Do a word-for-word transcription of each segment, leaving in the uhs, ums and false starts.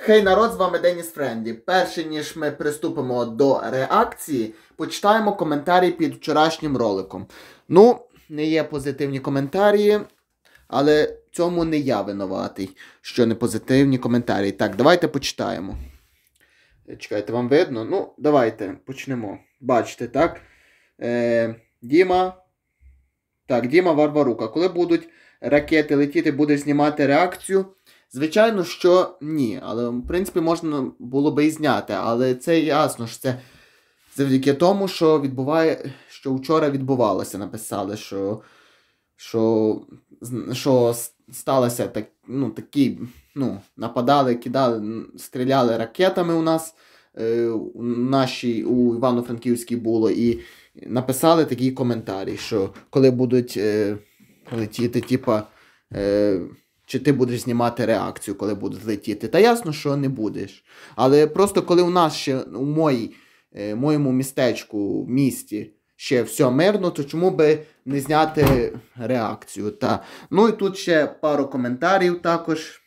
Хей народ, з вами Деніс Френдлі. Перше, ніж ми приступимо до реакції, почитаємо коментарі під вчорашнім роликом. Ну, не є позитивні коментарі, але цьому не я винуватий, що не позитивні коментарі. Так, давайте почитаємо. Чекайте, вам видно? Ну, давайте почнемо. Бачите, так? Е, Діма. Так, Діма Варварука. Коли будуть ракети летіти, будеш знімати реакцію? Звичайно, що ні. Але, в принципі, можна було би і зняти. Але це ясно, що це завдяки тому, що відбуває, що вчора відбувалося, написали, що, що, що сталося так, ну, такі, ну, нападали, кидали, стріляли ракетами у нас, е, у нашій, у Івано-Франківській було, і написали такі коментарі, що коли будуть е, летіти, типа, е, чи ти будеш знімати реакцію, коли будуть летіти. Та ясно, що не будеш. Але просто коли у нас ще, у моїй, е, моєму містечку, місті, ще все мирно, то чому би не зняти реакцію? Та. Ну і тут ще пару коментарів також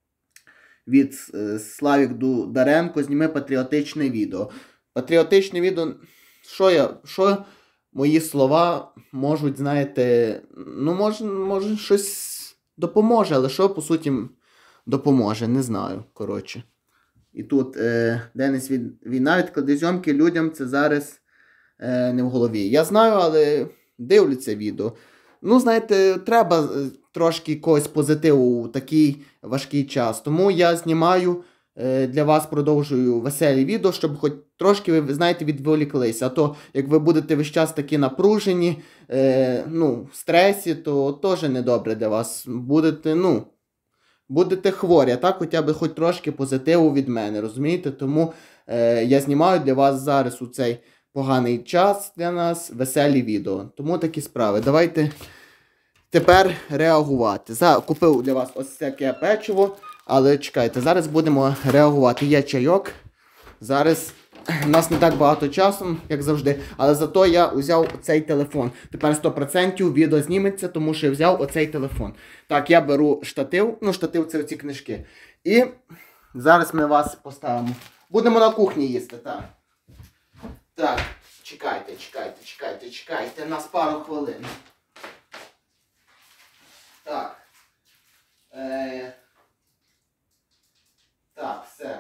від е, Славік Дударенко. Зніми патріотичне відео. Патріотичне відео, що я, що мої слова можуть, знаєте, ну може, може щось допоможе, але що, по суті, допоможе, не знаю, коротше. І тут е, Денис, війна відклади зйомки людям це зараз е, не в голові. Я знаю, але дивляться відео. Ну, знаєте, треба трошки якогось позитиву у такий важкий час. Тому я знімаю е, для вас, продовжую веселі відео, щоб хоч трошки ви, знаєте, відволіклися. А то, як ви будете весь час такі напружені, е, ну, в стресі, то теж недобре для вас. Будете, ну, будете хворі, а так хоча б хоч трошки позитиву від мене, розумієте? Тому е, я знімаю для вас зараз у цей поганий час для нас веселі відео. Тому такі справи. Давайте тепер реагувати. За, купив для вас ось таке печиво, але чекайте, зараз будемо реагувати. Є чайок. Зараз у нас не так багато часу, як завжди, але зато я взяв оцей телефон. Тепер сто відсотків відео зніметься, тому що я взяв оцей телефон. Так, я беру штатив, ну штатив це оці книжки. І зараз ми вас поставимо. Будемо на кухні їсти, так. Так, чекайте, чекайте, чекайте, чекайте, нас пару хвилин. Так. Е... Так, все.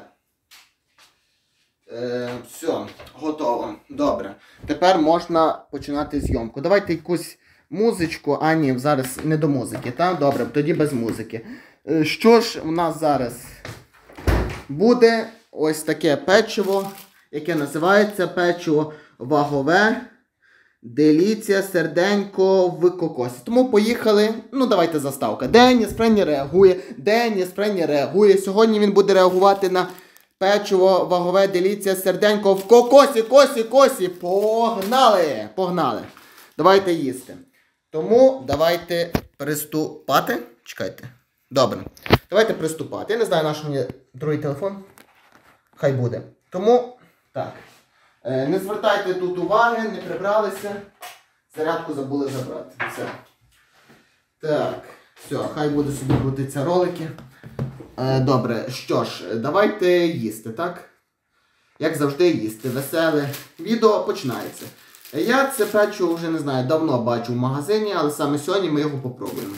Е, все, готово. Добре. Тепер можна починати зйомку. Давайте якусь музичку. А, ні, зараз не до музики, так? Добре, тоді без музики. Е, що ж у нас зараз буде? Ось таке печиво, яке називається печиво вагове. Деліція, серденько в кокосі. Тому поїхали. Ну, давайте заставка. Деніс Френдлі реагує. Деніс Френдлі реагує. Сьогодні він буде реагувати на печиво вагове, деліція, серденько в кокосі, косі, косі. Погнали! Погнали. Давайте їсти. Тому давайте приступати. Чекайте. Добре. Давайте приступати. Я не знаю, на що мені другий телефон. Хай буде. Тому, так. Е, не звертайте тут уваги, не прибралися. Зарядку забули забрати. Все. Так. Все, хай буде собі крутитися ролики. Е, добре, що ж, давайте їсти, так? Як завжди їсти. Веселе відео починається. Я це печиво вже, не знаю, давно бачу в магазині, але саме сьогодні ми його попробуємо.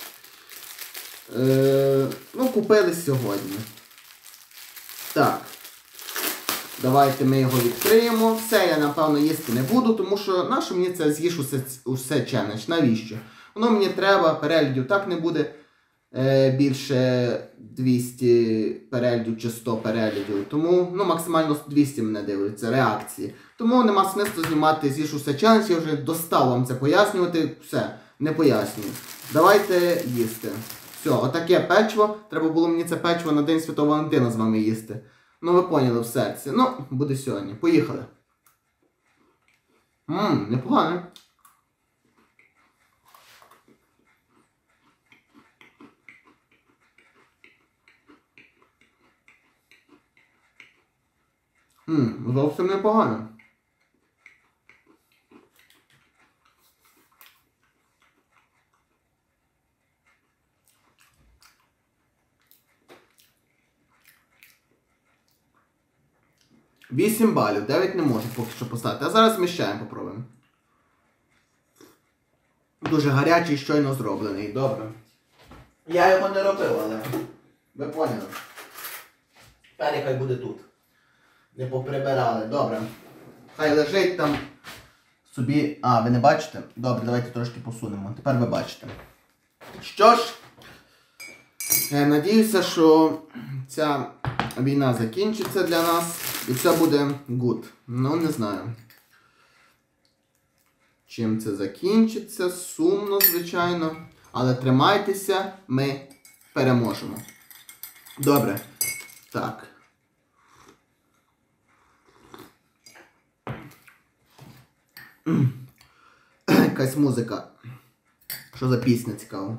Е, ну, купили сьогодні. Так. Давайте ми його відкриємо. Все, я, напевно, їсти не буду, тому що нащо мені це з'їж усе, усе челендж? Навіщо? Воно мені треба, переглядів так не буде. Е, більше двісті переглядів чи сто переглядів. Тому, ну, максимально двісті мене дивляться, реакції. Тому нема смислу знімати з'їж усе челендж, я вже достав вам це пояснювати. Все, не пояснюю. Давайте їсти. Все, отаке печиво. Треба було мені це печиво на День Святого Валентина з вами їсти. Ну, ви поняли в серці. Ну, буде сьогодні. Поїхали. Ммм, непогано. Ммм, зовсім непогано. вісім балів, дев'ять не можу поки що поставити. А зараз зміщаємо, попробуємо. Дуже гарячий, щойно зроблений, добре. Я його не робив, але ви поняли. Тепер хай буде тут. Не поприбирали, добре. Хай лежить там собі... А, ви не бачите? Добре, давайте трошки посунемо. Тепер ви бачите. Що ж, я надіюся, що ця війна закінчиться для нас і все буде good. Ну, не знаю. Чим це закінчиться? Сумно, звичайно. Але тримайтеся, ми переможемо. Добре. Так. Якась музика. Що за пісня цікава?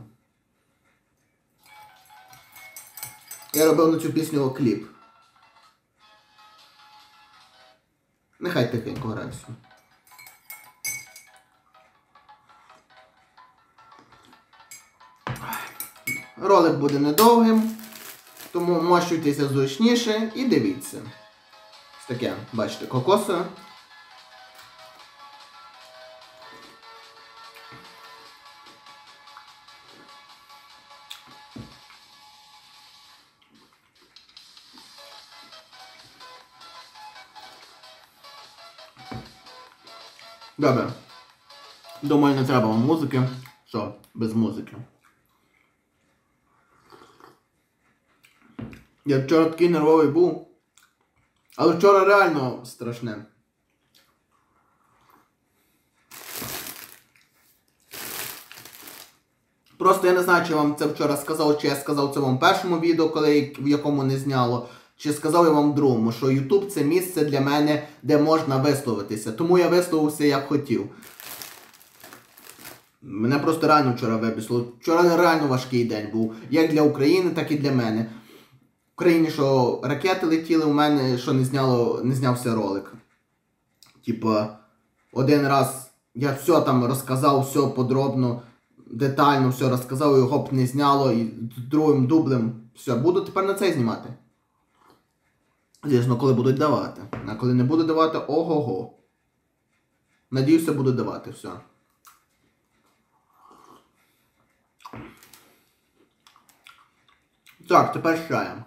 Я робив на цю пісню кліп. Нехай тихенько граюся. Ролик буде недовгим, тому мощуйтеся зручніше і дивіться. Ось таке, бачите, кокосове. Добре. Думаю, не треба вам музики. Що, без музики. Я вчора такий нервовий був. Але вчора реально страшне. Просто я не знаю, чи я вам це вчора сказав, чи я сказав це вам в першому відео, коли, в якому не зняло. Чи сказав я вам в другому, що YouTube це місце для мене, де можна висловитися. Тому я висловився як хотів. Мене просто реально вчора вибісило. Вчора реально важкий день був. Як для України, так і для мене. В Україні, що ракети летіли, у мене, що не зняло, не знявся ролик. Типа, один раз я все там розказав, все подробно, детально все розказав, його б не зняло, і другим дублем все. Буду тепер на це знімати. Звісно, коли будуть давати. А коли не буду давати, ого-го. Надіюся, буду давати, все. Так, тепер з чаєм.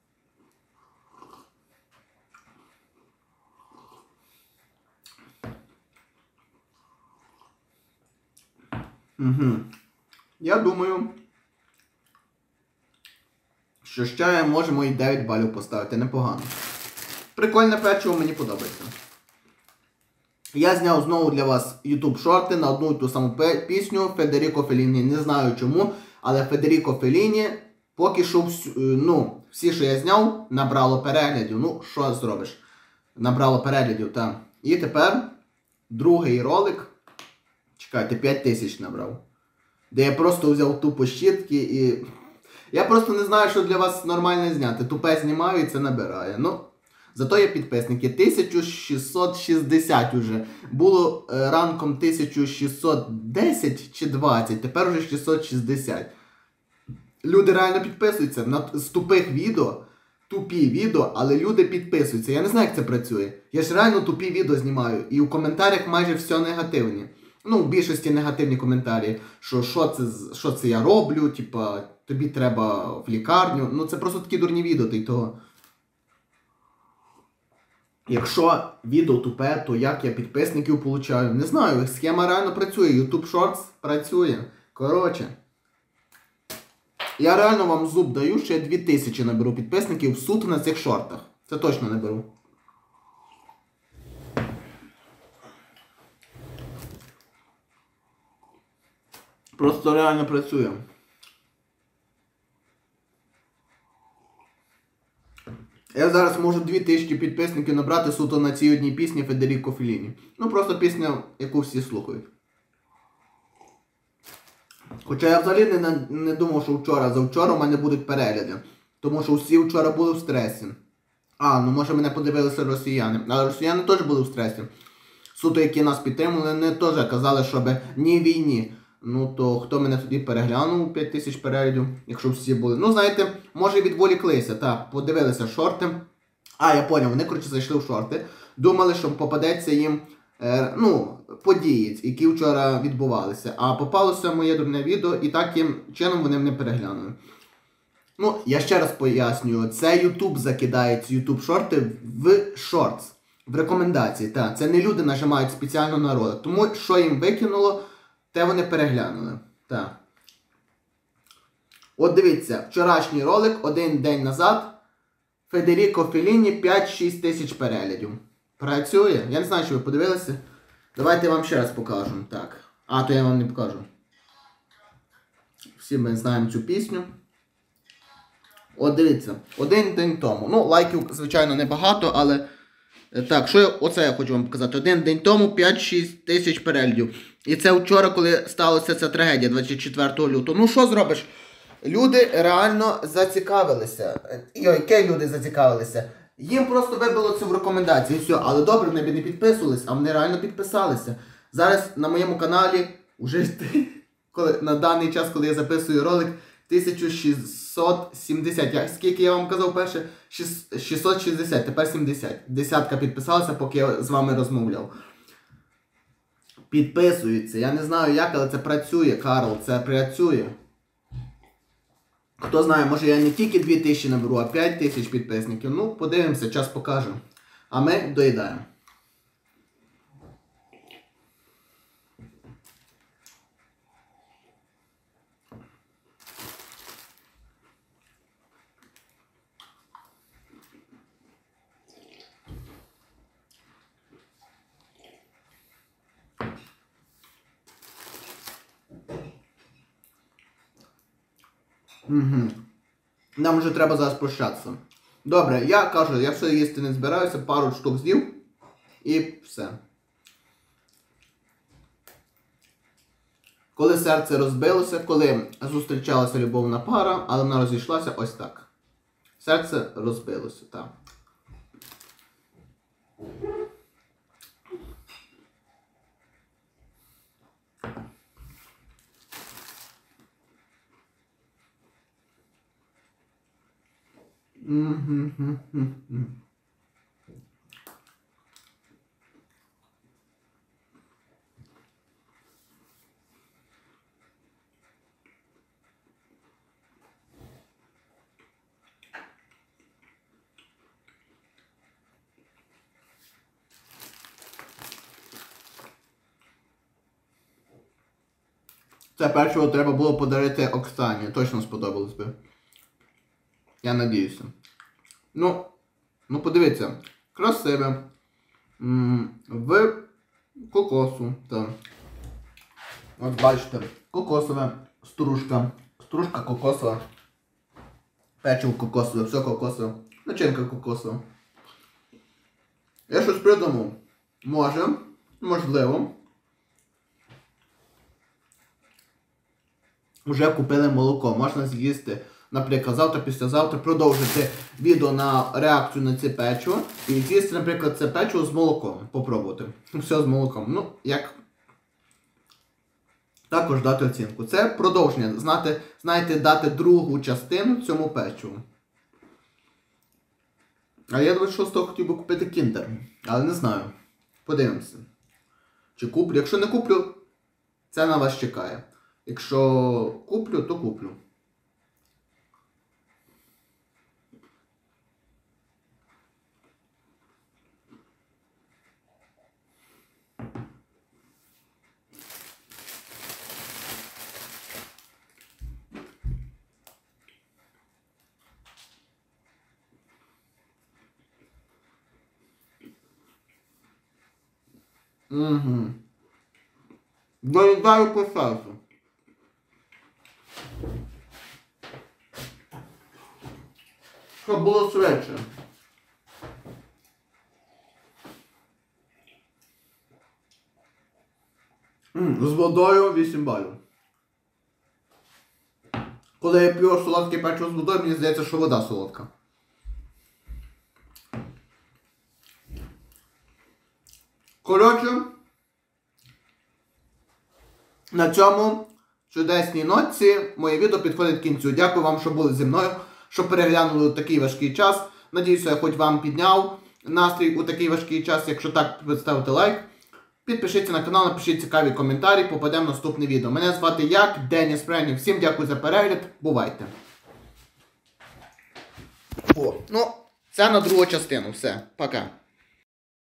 Угу. Я думаю, що з чаєм можемо і дев'ять балів поставити, непогано. Прикольне печиво, мені подобається. Я зняв знову для вас YouTube шорти на одну і ту саму пісню Федеріко Фелліні. Не знаю чому, але Федеріко Фелліні поки що, ну, всі, що я зняв, набрало переглядів. Ну, що зробиш? Набрало переглядів, так. І тепер другий ролик, чекайте, п'ять тисяч набрав. Де я просто взяв тупо щітки і... Я просто не знаю, що для вас нормально зняти. Тупе знімаю і це набирає. Ну, зато є підписники. тисяча шістсот шістдесят уже. Було е, ранком тисяча шістсот десять чи двадцять, тепер вже шістсот шістдесят. Люди реально підписуються на, з тупих відео. Тупі відео, але люди підписуються. Я не знаю, як це працює. Я ж реально тупі відео знімаю. І у коментарях майже все негативні. Ну, в більшості негативні коментарі. Що, що, це, що це я роблю, типа, тобі треба в лікарню. Ну, це просто такі дурні відео, та й того. Якщо відео тупе, то як я підписників получаю? Не знаю, схема реально працює. YouTube Shorts працює. Коротше. Я реально вам зуб даю, що я дві тисячі наберу підписників в суд на цих шортах. Це точно не беру. Просто реально працює. Я зараз можу дві тисячі підписників набрати суто на цій одній пісні Федеріко Фелліні. Ну просто пісня, яку всі слухають. Хоча я взагалі не, не думав, що вчора, завчора у мене будуть перегляди. Тому що всі вчора були в стресі. А, ну може мене подивилися росіяни. Але росіяни теж були в стресі. Суто, які нас підтримували, вони теж казали, щоб ні війні. Ну то хто мене тоді переглянув, п'ять тисяч переглядів, якщо всі були. Ну знаєте, може відволіклися, так, подивилися шорти. А, я поняв, вони, коротше, зайшли в шорти. Думали, що попадеться їм, е, ну, події, які вчора відбувалися. А попалося моє дурне відео, і таким чином вони мене переглянули. Ну, я ще раз пояснюю, це YouTube закидає ці YouTube шорти в шортс, в рекомендації. Та, це не люди нажимають спеціально на ролик. Тому, що їм викинуло, те вони переглянули. Так. От дивіться, вчорашній ролик, один день назад, Федеріко Фелліні, п'ять-шість тисяч переглядів. Працює? Я не знаю, чи ви подивилися. Давайте я вам ще раз покажу. Так. А, то я вам не покажу. Всі ми знаємо цю пісню. От дивіться, один день тому. Ну, лайків, звичайно, небагато, але... Так, що я, оце я хочу вам показати. Один день тому п'ять-шість тисяч переглядів. І це вчора, коли сталася ця трагедія, двадцять четвертого лютого. Ну, що зробиш? Люди реально зацікавилися. Йой, які люди зацікавилися? Їм просто вибило це в рекомендації, і все. Але добре, вони б не підписувались, а вони реально підписалися. Зараз на моєму каналі, уже коли, на даний час, коли я записую ролик, тисяча шістсот сімдесят. Я, скільки я вам казав перше? шістсот шістдесят, тепер сімдесят. Десятка підписалася, поки я з вами розмовляв. Підписуються. Я не знаю як, але це працює, Карл, це працює. Хто знає, може я не тільки дві тисячі наберу, а п'ять тисяч підписників. Ну, подивимося, час покаже. А ми доїдаємо. Угу. Нам вже треба зараз прощатися. Добре, я кажу, я все їсти не збираюся, пару штук з'їв і все. Коли серце розбилося, коли зустрічалася любовна пара, але вона розійшлася ось так. Серце розбилося, так. Mm-hmm. Це першого треба було подарити Оксані. Точно сподобалось би. Я надіюся. Ну, ну подивіться. Красиве. М-м, в кокосу. Так. От бачите. Кокосове. Стружка. Стружка кокосова. Печиво кокосове. Все кокосове. Начинка кокосова. Я щось придумав. Може. Можливо. Вже купили молоко. Можна з'їсти, наприклад, завтра, післязавтра, продовжити відео на реакцію на це печиво. І з'їсти, наприклад, це печиво з молоком. Попробувати. Все з молоком. Ну, як... Також дати оцінку. Це продовження. Знати, знаєте, дати другу частину цьому печиву. А я двадцять шостого хотів би купити кіндер. Але не знаю. Подивимося. Чи куплю. Якщо не куплю, це на вас чекає. Якщо куплю, то куплю. Угу. Доїдаю по серцю. Щоб було швидше. М, з водою вісім балів. Коли я п'ю солодке печиво з водою, мені здається, що вода солодка. Коротше, на цьому чудесній нотці моє відео підходить к кінцю. Дякую вам, що були зі мною, що переглянули такий важкий час. Надіюся, я хоч вам підняв настрій у такий важкий час. Якщо так, поставте лайк. Підпишіться на канал, напишіть цікаві коментарі, попадемо в наступне відео. Мене звати Як, Деніс Френів. Всім дякую за перегляд. Бувайте. О, ну, це на другу частину. Все. Пока.